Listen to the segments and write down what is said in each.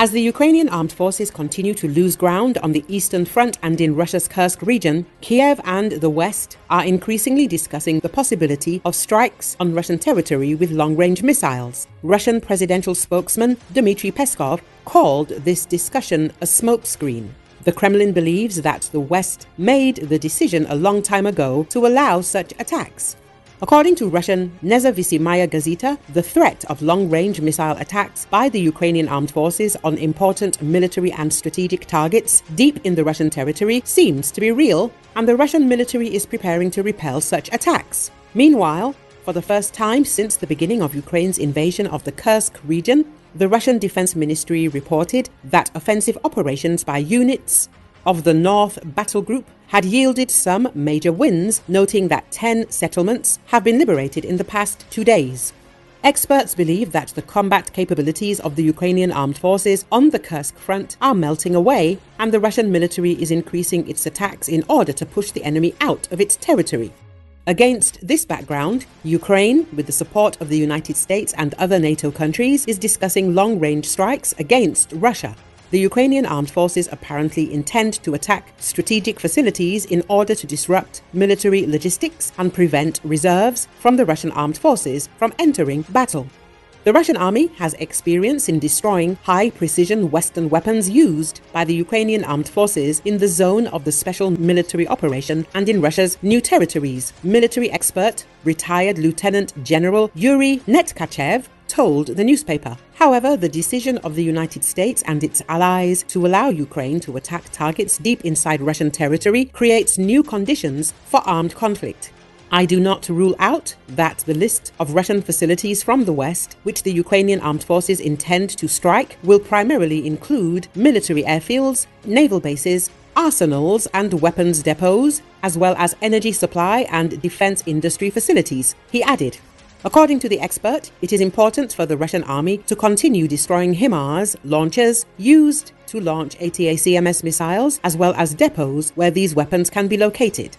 As the Ukrainian armed forces continue to lose ground on the eastern front and in Russia's Kursk region, Kiev and the West are increasingly discussing the possibility of strikes on Russian territory with long-range missiles. Russian presidential spokesman Dmitry Peskov called this discussion a smokescreen. The Kremlin believes that the West made the decision a long time ago to allow such attacks. According to Russian Nezavisimaya Gazeta, the threat of long-range missile attacks by the Ukrainian armed forces on important military and strategic targets deep in the Russian territory seems to be real, and the Russian military is preparing to repel such attacks. Meanwhile, for the first time since the beginning of Ukraine's invasion of the Kursk region, the Russian Defense Ministry reported that offensive operations by units of the North Battle Group had yielded some major wins, noting that 10 settlements have been liberated in the past 2 days. Experts believe that the combat capabilities of the Ukrainian armed forces on the Kursk front are melting away, and the Russian military is increasing its attacks in order to push the enemy out of its territory. Against this background, Ukraine, with the support of the United States and other NATO countries, is discussing long-range strikes against Russia. The Ukrainian armed forces apparently intend to attack strategic facilities in order to disrupt military logistics and prevent reserves from the Russian armed forces from entering battle. The Russian army has experience in destroying high-precision Western weapons used by the Ukrainian armed forces in the zone of the special military operation and in Russia's new territories. Military expert, retired Lieutenant General Yuri Netkachev, told the newspaper. However, the decision of the United States and its allies to allow Ukraine to attack targets deep inside Russian territory creates new conditions for armed conflict. I do not rule out that the list of Russian facilities from the West, which the Ukrainian armed forces intend to strike, will primarily include military airfields, naval bases, arsenals and weapons depots, as well as energy supply and defense industry facilities, he added. According to the expert, it is important for the Russian army to continue destroying HIMARS launchers used to launch ATACMS missiles, as well as depots where these weapons can be located.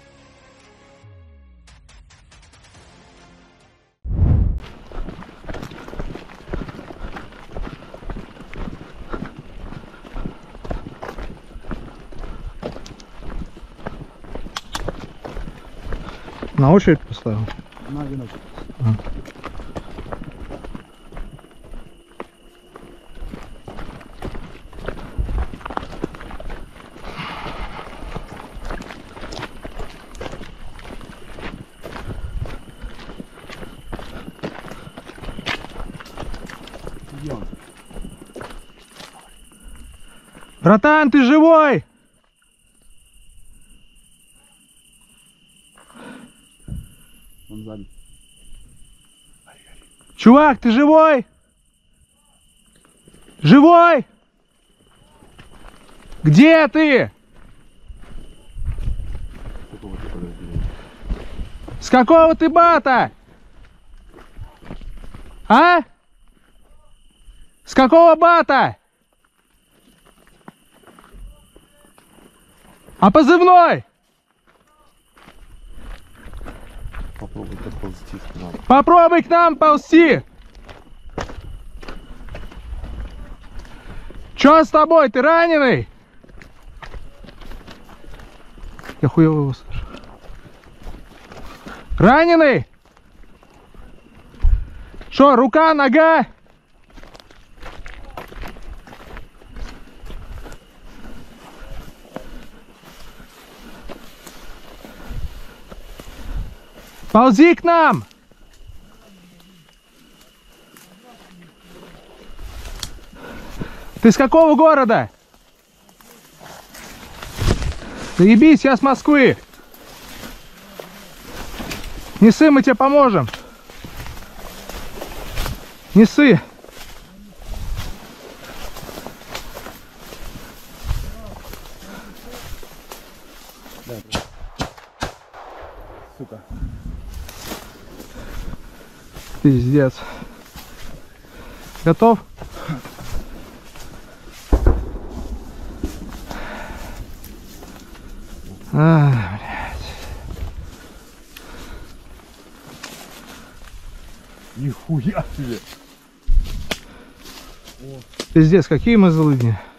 На очередь поставил? На одиночку. Братан, ты живой? Он сзади. Чувак, ты живой? Живой? Где ты? С какого ты бата? А? С какого бата? А позывной? Попробуй подползти к нам. Попробуй к нам ползти. Чё с тобой? Ты раненый? Я хуёво его слышу. Раненый? Что, рука, нога? Ползи к нам! Ты с какого города? Заебись, я с Москвы. Не ссы, мы тебе поможем. Не ссы. Сука. Пиздец. Готов? Блядь. Нихуя себе. Пиздец, какие мы злыдни.